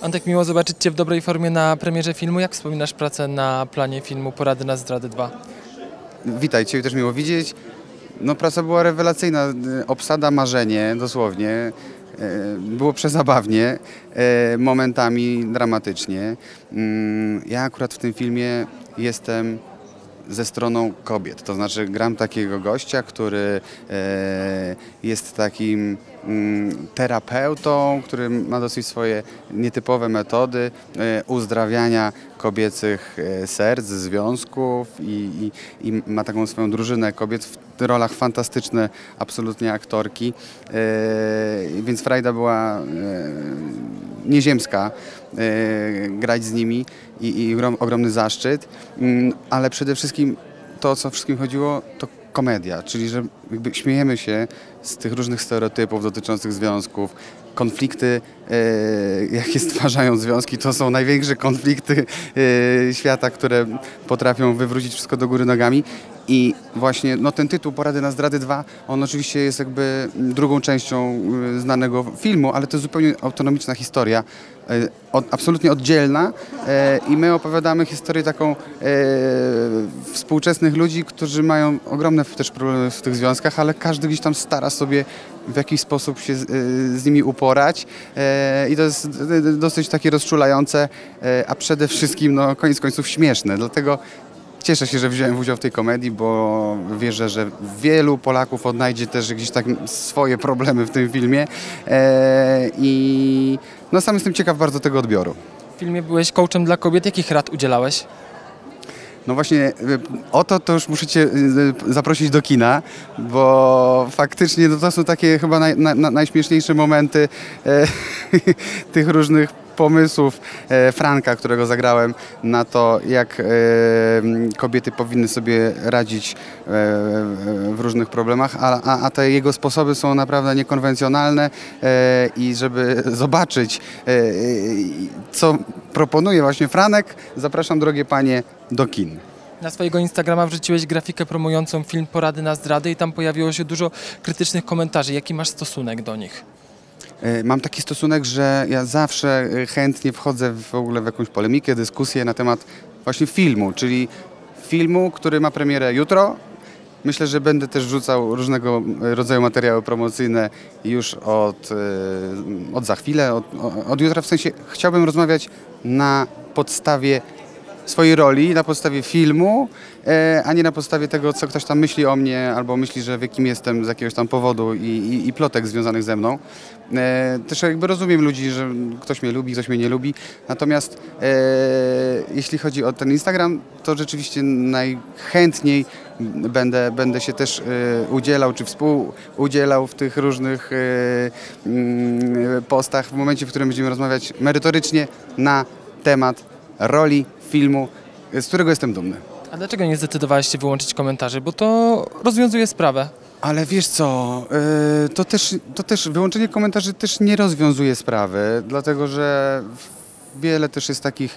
Antek, miło zobaczyć Cię w dobrej formie na premierze filmu. Jak wspominasz pracę na planie filmu Porady na zdradę 2? Witajcie, też miło widzieć. No, praca była rewelacyjna, obsada marzenie, dosłownie. Było przezabawnie, momentami dramatycznie. Ja akurat w tym filmie jestem ze stroną kobiet, to znaczy gram takiego gościa, który jest takim terapeutą, który ma dosyć swoje nietypowe metody uzdrawiania kobiecych serc, związków i ma taką swoją drużynę kobiet w rolach fantastyczne, absolutnie aktorki, więc frajda była nieziemska grać z nimi i ogromny zaszczyt, ale przede wszystkim to, o co wszystkim chodziło, to komedia, czyli że jakby śmiejemy się z tych różnych stereotypów dotyczących związków. Konflikty, jakie stwarzają związki, to są największe konflikty świata, które potrafią wywrócić wszystko do góry nogami. I właśnie no, ten tytuł Porady na zdrady 2, on oczywiście jest jakby drugą częścią znanego filmu, ale to jest zupełnie autonomiczna historia, absolutnie oddzielna i my opowiadamy historię taką współczesnych ludzi, którzy mają ogromne też problemy w tych związkach, ale każdy gdzieś tam stara sobie w jakiś sposób się z nimi uporać i to jest dosyć takie rozczulające, a przede wszystkim no, koniec końców śmieszne, dlatego cieszę się, że wziąłem udział w tej komedii, bo wierzę, że wielu Polaków odnajdzie też gdzieś tak swoje problemy w tym filmie i no, sam jestem ciekaw bardzo tego odbioru. W filmie byłeś coachem dla kobiet. Jakich rad udzielałeś? No właśnie o to już muszę Cię zaprosić do kina, bo faktycznie no to są takie chyba najśmieszniejsze momenty tych różnych pomysłów Franka, którego zagrałem, na to, jak kobiety powinny sobie radzić w różnych problemach, a te jego sposoby są naprawdę niekonwencjonalne i żeby zobaczyć, co proponuje właśnie Franek, zapraszam, drogie panie, do kin. Na swojego Instagrama wrzuciłeś grafikę promującą film Porady na zdradę i tam pojawiło się dużo krytycznych komentarzy. Jaki masz stosunek do nich? Mam taki stosunek, że ja zawsze chętnie wchodzę w ogóle w jakąś polemikę, dyskusję na temat właśnie filmu, czyli filmu, który ma premierę jutro. Myślę, że będę też wrzucał różnego rodzaju materiały promocyjne już od za chwilę, od jutra. W sensie chciałbym rozmawiać na podstawie swojej roli, na podstawie filmu, a nie na podstawie tego, co ktoś tam myśli o mnie, albo myśli, że w jakim jestem z jakiegoś tam powodu i plotek związanych ze mną. Też jakby rozumiem ludzi, że ktoś mnie lubi, ktoś mnie nie lubi, natomiast jeśli chodzi o ten Instagram, to rzeczywiście najchętniej będę się też udzielał, czy współudzielał w tych różnych postach w momencie, w którym będziemy rozmawiać merytorycznie na temat roli filmu, z którego jestem dumny. A dlaczego nie zdecydowałeś się wyłączyć komentarzy? Bo to rozwiązuje sprawę. Ale wiesz co, to też wyłączenie komentarzy też nie rozwiązuje sprawy, dlatego że wiele też jest takich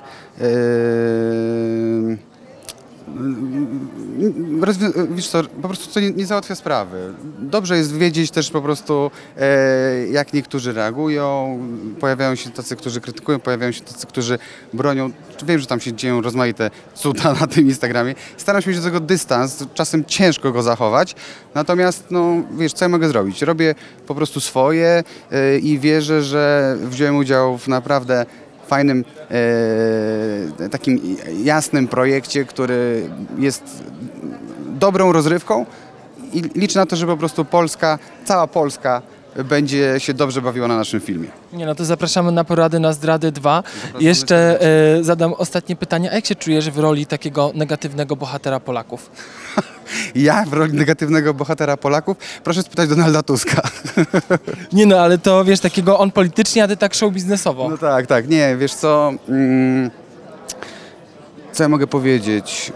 wiesz co, po prostu to nie załatwia sprawy. Dobrze jest wiedzieć też po prostu, jak niektórzy reagują. Pojawiają się tacy, którzy krytykują, pojawiają się tacy, którzy bronią. Wiem, że tam się dzieją rozmaite cuda na tym Instagramie. Staram się mieć do tego dystans, czasem ciężko go zachować. Natomiast, no wiesz, co ja mogę zrobić? Robię po prostu swoje i wierzę, że wziąłem udział w naprawdę fajnym, takim jasnym projekcie, który jest dobrą rozrywką i liczę na to, że po prostu Polska, cała Polska będzie się dobrze bawiła na naszym filmie. Nie, no to zapraszamy na Porady na zdradę 2. Jeszcze zadam ostatnie pytanie. A jak się czujesz w roli takiego negatywnego bohatera Polaków? Ja w roli negatywnego bohatera Polaków? Proszę spytać Donalda Tuska. Nie no, ale to wiesz, takiego on politycznie, a ty tak show biznesowo. No tak, nie, wiesz co, co ja mogę powiedzieć?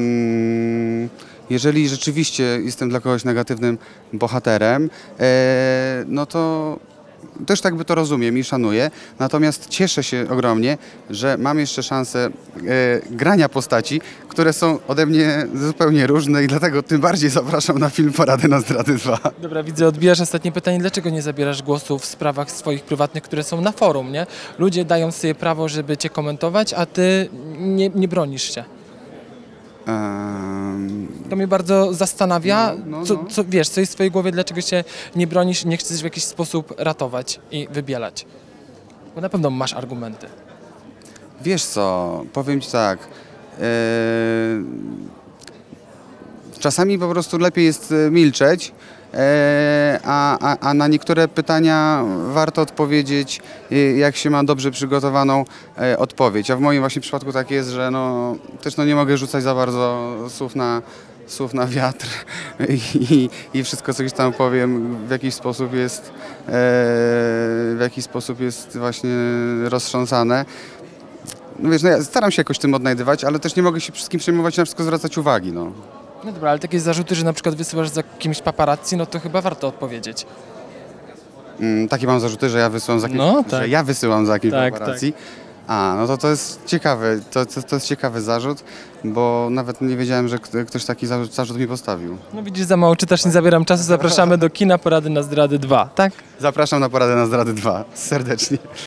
Jeżeli rzeczywiście jestem dla kogoś negatywnym bohaterem, no to też tak by to rozumiem i szanuję, natomiast cieszę się ogromnie, że mam jeszcze szansę grania postaci, które są ode mnie zupełnie różne i dlatego tym bardziej zapraszam na film Porady na zdrady 2. Dobra, widzę, odbijasz ostatnie pytanie. Dlaczego nie zabierasz głosu w sprawach swoich prywatnych, które są na forum, nie? Ludzie dają sobie prawo, żeby cię komentować, a ty nie bronisz się. To mnie bardzo zastanawia, co wiesz, co jest w twojej głowie, dlaczego się nie bronisz, nie chcesz w jakiś sposób ratować i wybielać. Bo na pewno masz argumenty. Wiesz co, powiem ci tak, czasami po prostu lepiej jest milczeć, a na niektóre pytania warto odpowiedzieć, jak się ma dobrze przygotowaną odpowiedź. A w moim właśnie przypadku tak jest, że też nie mogę rzucać za bardzo słów na wiatr i wszystko, co gdzieś tam powiem, w jakiś sposób jest właśnie roztrząsane. No wiesz, ja staram się jakoś tym odnajdywać, ale też nie mogę się wszystkim przejmować, na wszystko zwracać uwagi. No dobra, ale takie zarzuty, że na przykład wysyłasz za kimś paparazzi, no to chyba warto odpowiedzieć. Takie mam zarzuty, że ja wysyłam za kimś, że ja wysyłam za kimś paparazzi. To jest ciekawe, to jest ciekawy zarzut, bo nawet nie wiedziałem, że ktoś taki zarzut mi postawił. No widzisz, za mało czytasz, nie zabieram czasu, zapraszamy do kina Porady na zdrady 2, tak? Zapraszam na Poradę na zdrady 2, serdecznie.